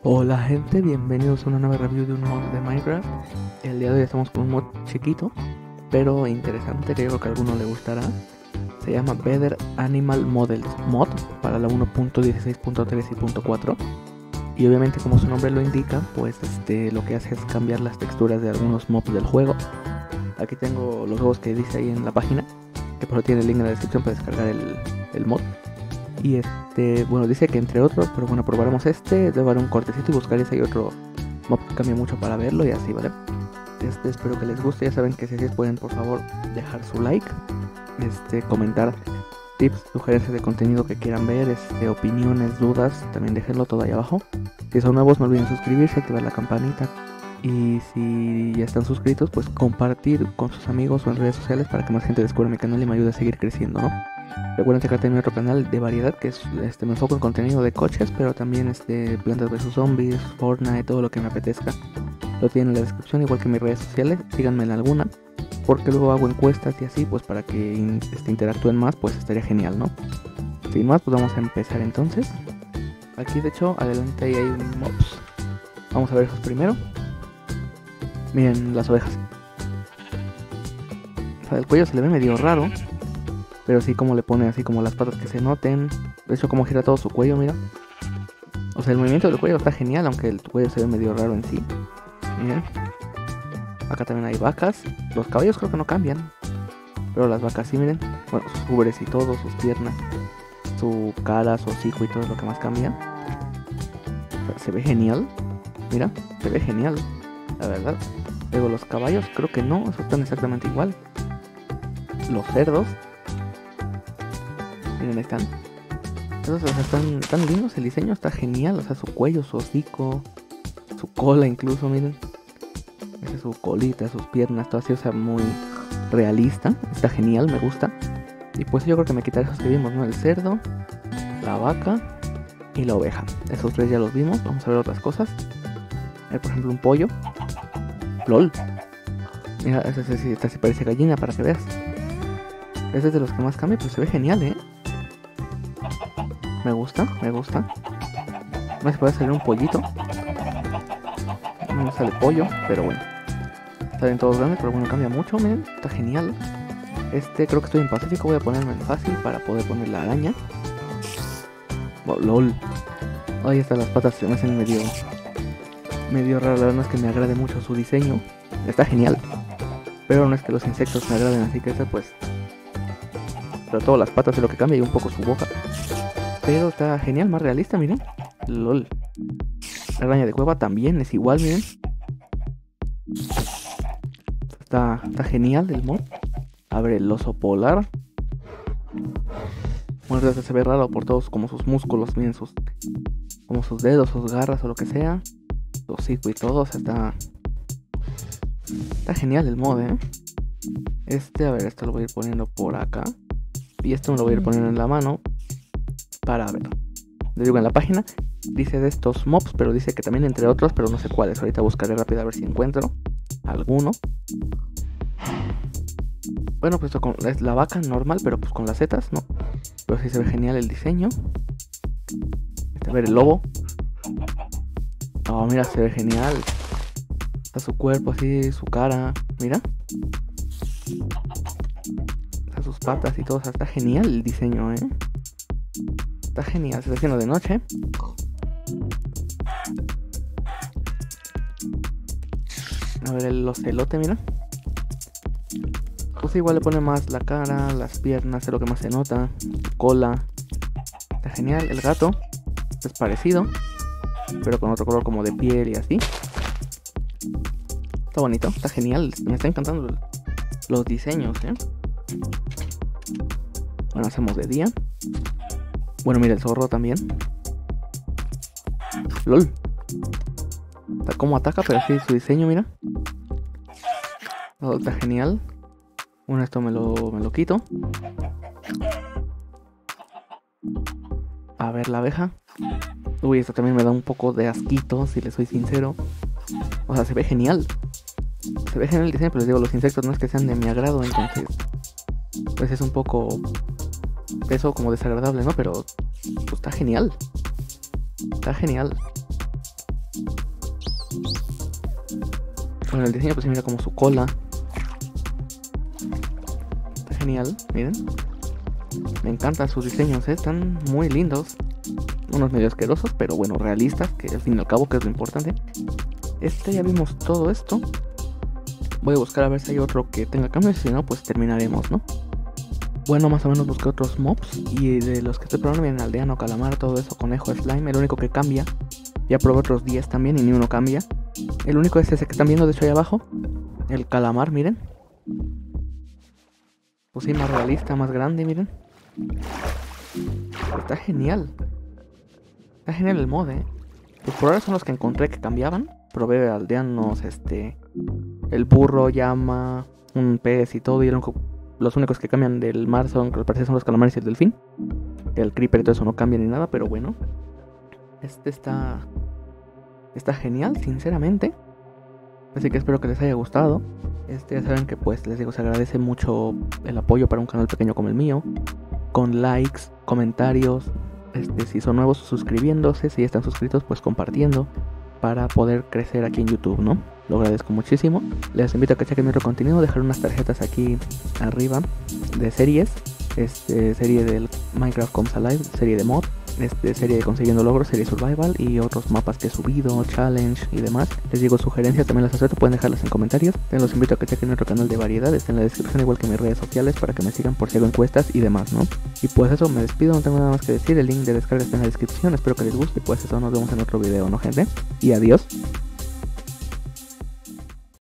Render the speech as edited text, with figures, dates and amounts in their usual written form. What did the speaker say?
Hola gente, bienvenidos a una nueva review de un mod de Minecraft. El día de hoy estamos con un mod chiquito, pero interesante, que yo creo que a alguno le gustará. Se llama Better Animal Models Mod para la 1.16.3 y .4. Y obviamente, como su nombre lo indica, pues lo que hace es cambiar las texturas de algunos mobs del juego. Aquí tengo los juegos que dice ahí en la página, que por eso tiene el link en la descripción para descargar el mod. Y bueno, dice que entre otros, pero bueno, probaremos debo dar un cortecito y buscar si hay otro mob que cambia mucho para verlo y así, ¿vale? Espero que les guste, ya saben que si pueden por favor dejar su like, comentar tips, sugerencias de contenido que quieran ver, opiniones, dudas, también déjenlo todo ahí abajo. Si son nuevos no olviden suscribirse, activar la campanita y si ya están suscritos pues compartir con sus amigos o en redes sociales para que más gente descubra mi canal y me ayude a seguir creciendo, ¿no? Recuerden checar también mi otro canal de variedad que es, me enfoco en contenido de coches, pero también Plantas vs Zombies, Fortnite, todo lo que me apetezca. Lo tienen en la descripción, igual que mis redes sociales, síganme en alguna, porque luego hago encuestas y así, pues para que interactúen más, pues estaría genial, ¿no? Sin más, pues vamos a empezar entonces. Aquí de hecho, adelante ahí hay un mobs. Vamos a ver esos primero. Miren las ovejas. O sea, el cuello se le ve medio raro, pero sí como le pone así como las patas que se noten. De hecho como gira todo su cuello, mira. O sea, el movimiento del cuello está genial, aunque el cuello se ve medio raro en sí. Miren. Acá también hay vacas. Los caballos creo que no cambian, pero las vacas sí, miren. Bueno, sus ubres y todo, sus piernas, su cara, su hocico y todo es lo que más cambia. O sea, se ve genial. Mira, se ve genial, la verdad. Luego los caballos creo que no, esos están exactamente igual. Los cerdos, miren, están. Esos, o sea, están lindos, el diseño está genial. O sea, su cuello, su hocico, su cola incluso, miren. Esa es su colita, sus piernas, todo así, o sea, muy realista. Está genial, me gusta. Y pues yo creo que me quitaré esos que vimos, ¿no? El cerdo, la vaca y la oveja. Esos tres ya los vimos, vamos a ver otras cosas. Por ejemplo, un pollo. LOL. Mira, ese sí parece gallina para que veas. Ese es de los que más cambia, pero se ve genial, ¿eh? Me gusta, me gusta. No se puede salir un pollito. No sale pollo, pero bueno. Salen todos grandes, pero bueno, cambia mucho, miren. Está genial. Creo que estoy en pacífico, voy a ponerme en fácil para poder poner la araña. Oh, LOL. Ahí están las patas, se me hacen medio raro, la verdad no es que me agrade mucho su diseño. Está genial, pero no es que los insectos me agraden, así que pues sobre todo las patas es lo que cambia y un poco su boca. Pero está genial, más realista, miren. LOL. La araña de cueva también es igual, miren. Está genial el mod. A ver, el oso polar. Bueno, se ve raro por todos como sus músculos, miren, como sus dedos, sus garras o lo que sea. Su hocico y todo, o sea, está genial el mod, ¿eh? A ver, esto lo voy a ir poniendo por acá. Y esto me lo voy a ir poniendo en la mano para ver. Les digo, en la página dice de estos mobs, pero dice que también entre otros, pero no sé cuáles. Ahorita buscaré rápido a ver si encuentro alguno. Bueno, pues esto es la vaca normal, pero pues con las setas, ¿no? Pero sí se ve genial el diseño. A ver, el lobo. Oh, mira, se ve genial. Está su cuerpo así, su cara. Mira. Está sus patas y todo. O sea, está genial el diseño, ¿eh? Está genial. Se está haciendo de noche. A ver, el ocelote, mira. Pues igual le pone más la cara, las piernas, es lo que más se nota. Cola. Está genial. El gato es parecido, pero con otro color como de piel y así. Está bonito, está genial. Me está encantando los diseños, ¿eh? Bueno, hacemos de día. Bueno, mira el zorro también. LOL. Está como ataca, pero así su diseño, mira. Todo está genial. Bueno, esto me lo quito. A ver la abeja. Uy, esto también me da un poco de asquito, si les soy sincero. O sea, se ve genial. Se ve genial el diseño, pero les digo, los insectos no es que sean de mi agrado, entonces pues es un poco eso como desagradable, ¿no? Pero pues está genial. Está genial. Bueno, el diseño pues mira como su cola. Está genial, miren. Me encantan sus diseños, están muy lindos. Unos medio asquerosos, pero bueno, realistas, que al fin y al cabo que es lo importante. Ya vimos todo esto. Voy a buscar a ver si hay otro que tenga cambios, si no pues terminaremos, ¿no? Bueno, más o menos busqué otros mobs y de los que estoy probando vienen aldeano, calamar, todo eso, conejo, slime. El único que cambia, ya probé otros 10 también y ni uno cambia. El único es ese que están viendo de hecho ahí abajo, el calamar, miren. Pues sí, más realista, más grande, miren. Está genial. Está genial el mod, Pues por ahora son los que encontré que cambiaban. Probé aldeanos, el burro, llama, un pez y todo. Y los únicos que cambian del mar son, que al parecer son los calamares y el delfín. El creeper y todo eso no cambia ni nada, pero bueno. Está genial, sinceramente. Así que espero que les haya gustado. Ya saben que pues les digo, se agradece mucho el apoyo para un canal pequeño como el mío. Con likes, comentarios, si son nuevos suscribiéndose, si ya están suscritos pues compartiendo para poder crecer aquí en YouTube, ¿no? Lo agradezco muchísimo. Les invito a que chequen mi otro contenido, dejar unas tarjetas aquí arriba de series, serie del Minecraft Comes Alive, serie de mod, serie de consiguiendo logros, serie survival y otros mapas que he subido, challenge y demás. Les digo, sugerencias también las acepto, pueden dejarlas en comentarios. También los invito a que chequen mi otro canal de variedad, está en la descripción igual que mis redes sociales para que me sigan por si hago encuestas y demás, ¿no? Y pues eso, me despido, no tengo nada más que decir, el link de descarga está en la descripción, espero que les guste y pues eso, nos vemos en otro video, ¿no, gente? Y adiós.